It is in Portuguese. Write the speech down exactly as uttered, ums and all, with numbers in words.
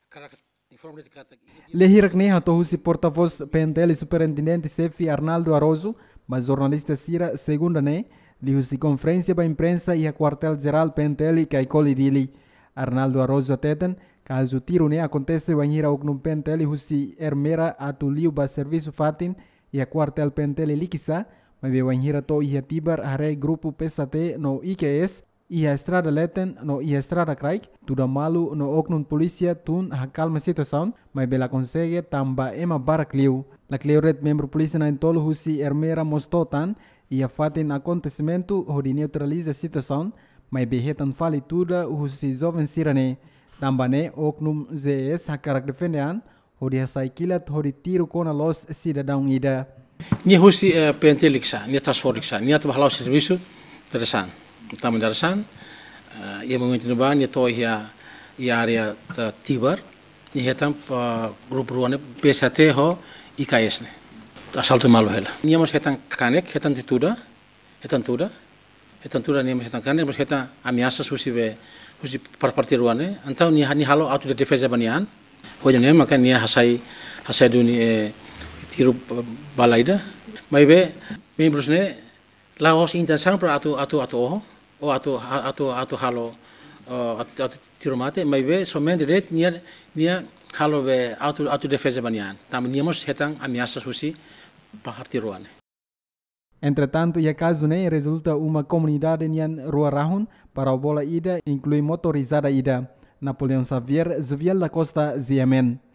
Lehirak ne hatohusi porta-voz P N T L superintendente-chefe Arnaldo Aroso, mas jornalista Sira segunda ne, lihusi conferência para imprensa e a quartel-geral P N T L Kaikoli Dili. Arnaldo Aroso atetan, caso tiro ne acontece wanhira oknum P N T L husi ermera atu liu ba serviço fatin e a quartel P N T L likisa, mas be wanhira to ia tibar hare grupo P S A T no I Q S e a estrada leten no e a estrada craik, tudo malu no oknum polícia tun a calma situação, mas bela consegue tamba ema barak liu. La cleoret membro polícia na entolo husi ermera mostotan e a fatin acontecimento hori neutraliza situação, mas behetan fali tudo husi jovem sirane. Tambane oknum Z S hakarak defendean, hori hasai kilat hori tiro kona los cidadão ida. Ni husi P N T liksa, ni task force liksa, ni atau halau serviço teresan. Tamu darasan, ia momentu ba ni to ia ia area tibar, ni hetam grup ruane P S A T ho I K S ne. Asal tu malu hela. Ni mas hetam kanek, hetam tituda, hetam tuda, hetam tuda ni mas hetam kanek, mas hetam ameaça susi be susi par parti ruane. Antau ni ni halo auto de defesa banian. Hoje ne maka ni hasai hasai duni tiru balaida. Mai be membros ne laos intenção para atu atu atu oh ou atu atu atu halo atu atu tiro mate, mas be somente det nia nia halo be atu atu defesa banian. Tam niamos hetang ameaça susi partiruane. Entretanto, e caso ne resulta uma comunidade nian Rua Rahun para a bola ida inclui motorizada ida. Napoleão Xavier, Zuviel da Costa, Ziamen.